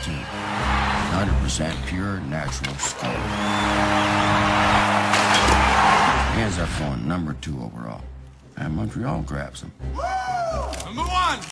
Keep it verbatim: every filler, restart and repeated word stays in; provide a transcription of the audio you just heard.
team. one hundred percent pure, natural skill. He ends up going number two overall. And Montreal grabs him. Number one!